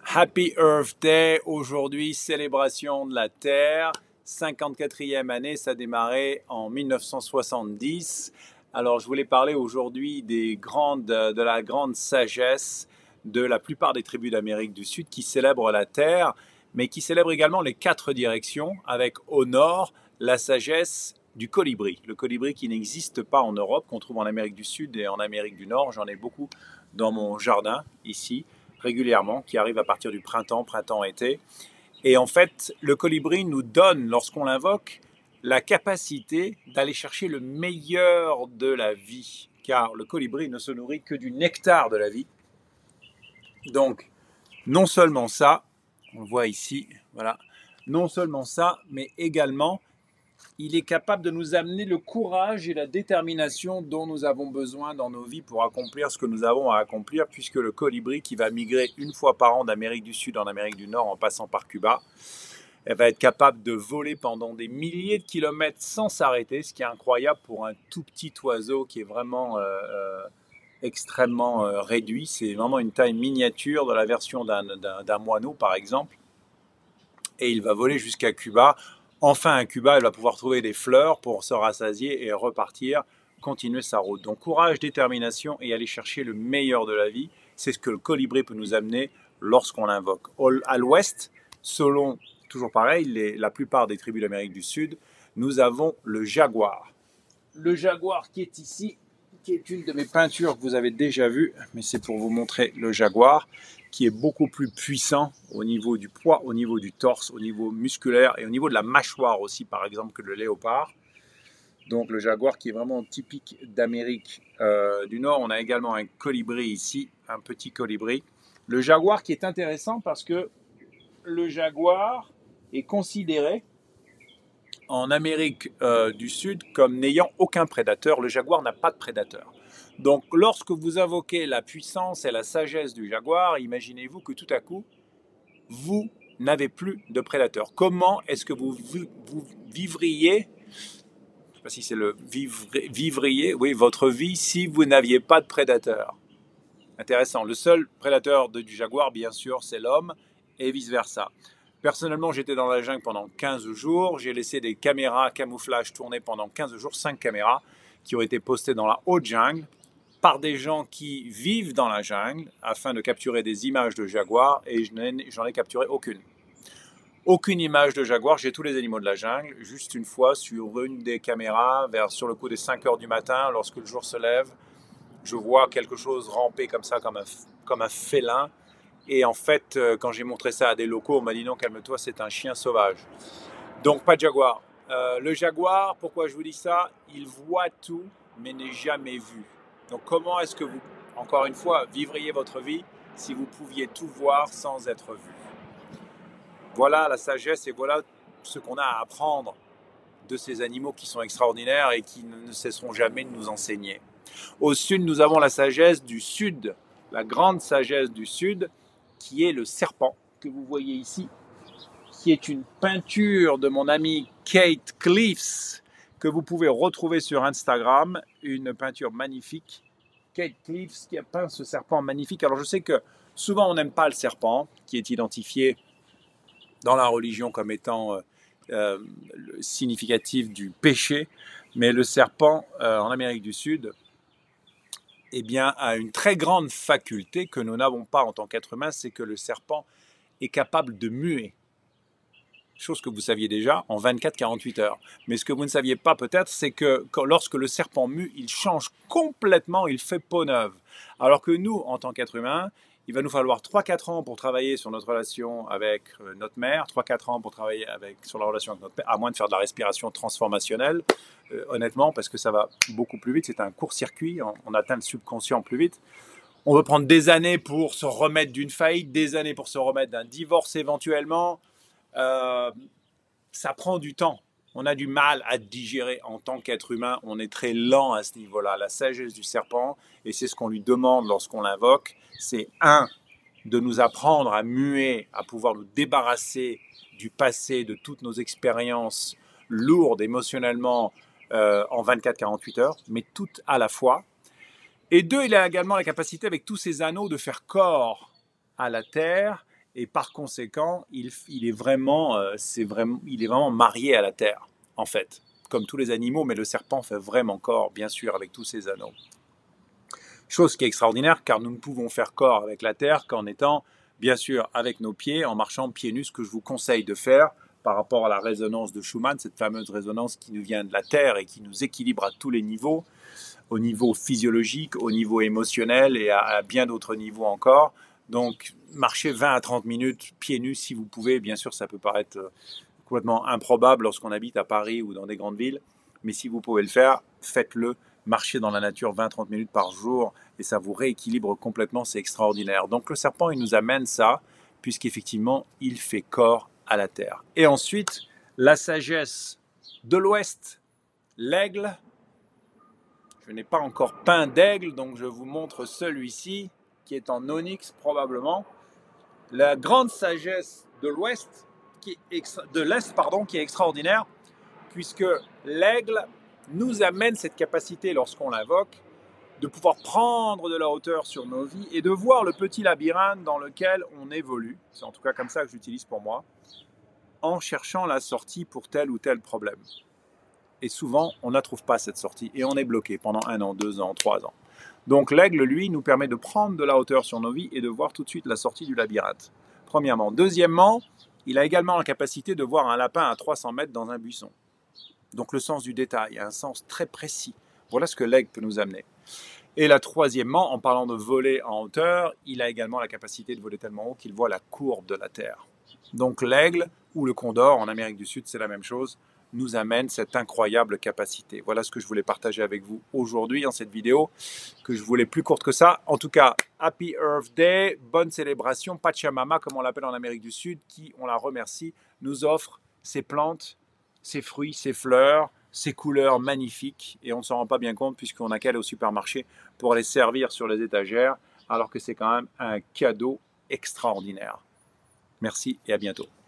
Happy Earth Day, aujourd'hui célébration de la Terre, 54e année, ça a démarré en 1970. Alors je voulais parler aujourd'hui de la grande sagesse de la plupart des tribus d'Amérique du Sud qui célèbrent la Terre, mais qui célèbrent également les 4 directions, avec au nord la sagesse du colibri. Le colibri qui n'existe pas en Europe, qu'on trouve en Amérique du Sud et en Amérique du Nord. J'en ai beaucoup dans mon jardin ici régulièrement, qui arrive à partir du printemps-été. Et en fait, le colibri nous donne, lorsqu'on l'invoque, la capacité d'aller chercher le meilleur de la vie. Car le colibri ne se nourrit que du nectar de la vie. Donc, non seulement ça, on le voit ici, voilà, non seulement ça, mais également, il est capable de nous amener le courage et la détermination dont nous avons besoin dans nos vies pour accomplir ce que nous avons à accomplir, puisque le colibri qui va migrer une fois par an d'Amérique du Sud en Amérique du Nord en passant par Cuba, elle va être capable de voler pendant des milliers de kilomètres sans s'arrêter, ce qui est incroyable pour un tout petit oiseau qui est vraiment extrêmement réduit. C'est vraiment une taille miniature de la version d'un moineau par exemple. Et il va voler jusqu'à Cuba. Enfin, à Cuba, elle va pouvoir trouver des fleurs pour se rassasier et repartir, continuer sa route. Donc, courage, détermination et aller chercher le meilleur de la vie, c'est ce que le colibri peut nous amener lorsqu'on l'invoque. À l'ouest, selon, toujours pareil, la plupart des tribus d'Amérique du Sud, nous avons le jaguar. Le jaguar qui est ici, qui est une de mes peintures que vous avez déjà vues, mais c'est pour vous montrer le jaguar, qui est beaucoup plus puissant au niveau du poids, au niveau du torse, au niveau musculaire et au niveau de la mâchoire aussi, par exemple, que le léopard. Donc le jaguar qui est vraiment typique d'Amérique du Nord. On a également un colibri ici, un petit colibri. Le jaguar qui est intéressant parce que le jaguar est considéré en Amérique du Sud comme n'ayant aucun prédateur. Le jaguar n'a pas de prédateur. Donc lorsque vous invoquez la puissance et la sagesse du jaguar, imaginez-vous que tout à coup, vous n'avez plus de prédateur. Comment est-ce que vous vivriez, je ne sais pas si c'est le vivriez, oui, votre vie si vous n'aviez pas de prédateur? Intéressant. Le seul prédateur du jaguar, bien sûr, c'est l'homme et vice-versa. Personnellement, j'étais dans la jungle pendant 15 jours. J'ai laissé des caméras camouflage tourner pendant 15 jours, 5 caméras qui ont été postées dans la haute jungle par des gens qui vivent dans la jungle afin de capturer des images de jaguar et j'en ai capturé aucune. Aucune image de jaguar, j'ai tous les animaux de la jungle. Juste une fois sur une des caméras, sur le coup des 5 heures du matin, lorsque le jour se lève, je vois quelque chose ramper comme ça, comme un félin. Et en fait, quand j'ai montré ça à des locaux, on m'a dit non, calme-toi, c'est un chien sauvage. Donc pas de jaguar. Le jaguar, pourquoi je vous dis ça? Il voit tout, mais n'est jamais vu. Donc comment est-ce que vous, encore une fois, vivriez votre vie si vous pouviez tout voir sans être vu? Voilà la sagesse et voilà ce qu'on a à apprendre de ces animaux qui sont extraordinaires et qui ne cesseront jamais de nous enseigner. Au sud, nous avons la sagesse du sud, la grande sagesse du sud, qui est le serpent que vous voyez ici, qui est une peinture de mon ami Kate Cliffs, que vous pouvez retrouver sur Instagram, une peinture magnifique. Kate Cliffs qui a peint ce serpent magnifique. Alors je sais que souvent on n'aime pas le serpent, qui est identifié dans la religion comme étant significatif du péché, mais le serpent en Amérique du Sud, eh bien, a une très grande faculté que nous n'avons pas en tant qu'être humain, c'est que le serpent est capable de muer. Chose que vous saviez déjà en 24-48 heures. Mais ce que vous ne saviez pas peut-être, c'est que lorsque le serpent mue, il change complètement, il fait peau neuve. Alors que nous, en tant qu'être humain, il va nous falloir 3-4 ans pour travailler sur notre relation avec notre mère, 3-4 ans pour travailler sur la relation avec notre père, à moins de faire de la respiration transformationnelle, honnêtement, parce que ça va beaucoup plus vite, c'est un court-circuit, on atteint le subconscient plus vite. On veut prendre des années pour se remettre d'une faillite, des années pour se remettre d'un divorce éventuellement. Ça prend du temps. On a du mal à digérer en tant qu'être humain. On est très lent à ce niveau-là. La sagesse du serpent, et c'est ce qu'on lui demande lorsqu'on l'invoque, c'est de nous apprendre à muer, à pouvoir nous débarrasser du passé, de toutes nos expériences lourdes émotionnellement en 24-48 heures, mais toutes à la fois. Et 2, il a également la capacité avec tous ces anneaux de faire corps à la terre et par conséquent, il est vraiment, il est vraiment marié à la terre, en fait, comme tous les animaux, mais le serpent fait vraiment corps, bien sûr, avec tous ses anneaux. Chose qui est extraordinaire, car nous ne pouvons faire corps avec la terre qu'en étant, bien sûr, avec nos pieds, en marchant pieds nus, ce que je vous conseille de faire par rapport à la résonance de Schumann, cette fameuse résonance qui nous vient de la terre et qui nous équilibre à tous les niveaux, au niveau physiologique, au niveau émotionnel et à bien d'autres niveaux encore. Donc, marchez 20 à 30 minutes pieds nus si vous pouvez. Bien sûr, ça peut paraître complètement improbable lorsqu'on habite à Paris ou dans des grandes villes, mais si vous pouvez le faire, faites-le. Marchez dans la nature 20-30 minutes par jour et ça vous rééquilibre complètement, c'est extraordinaire. Donc le serpent, il nous amène ça, puisqu'effectivement, il fait corps à la terre. Et ensuite, la sagesse de l'Ouest, l'aigle. Je n'ai pas encore peint d'aigle, donc je vous montre celui-ci, qui est en onyx probablement. La grande sagesse de l'Ouest, de l'Est, pardon, qui est extraordinaire, puisque l'aigle nous amène cette capacité, lorsqu'on l'invoque, de pouvoir prendre de la hauteur sur nos vies et de voir le petit labyrinthe dans lequel on évolue. C'est en tout cas comme ça que j'utilise pour moi, en cherchant la sortie pour tel ou tel problème. Et souvent, on ne la trouve pas, cette sortie, et on est bloqué pendant 1 an, 2 ans, 3 ans. Donc l'aigle, lui, nous permet de prendre de la hauteur sur nos vies et de voir tout de suite la sortie du labyrinthe. Premièrement. Deuxièmement, il a également la capacité de voir un lapin à 300 mètres dans un buisson. Donc le sens du détail, un sens très précis. Voilà ce que l'aigle peut nous amener. Et là, troisièmement, en parlant de voler en hauteur, il a également la capacité de voler tellement haut qu'il voit la courbe de la Terre. Donc l'aigle ou le condor, en Amérique du Sud, c'est la même chose, nous amène cette incroyable capacité. Voilà ce que je voulais partager avec vous aujourd'hui dans cette vidéo, que je voulais plus courte que ça. En tout cas, Happy Earth Day, bonne célébration. Pachamama, comme on l'appelle en Amérique du Sud, qui, on la remercie, nous offre ces plantes, ces fruits, ces fleurs, ces couleurs magnifiques. Et on ne s'en rend pas bien compte puisqu'on n'a qu'à aller au supermarché pour les servir sur les étagères, alors que c'est quand même un cadeau extraordinaire. Merci et à bientôt.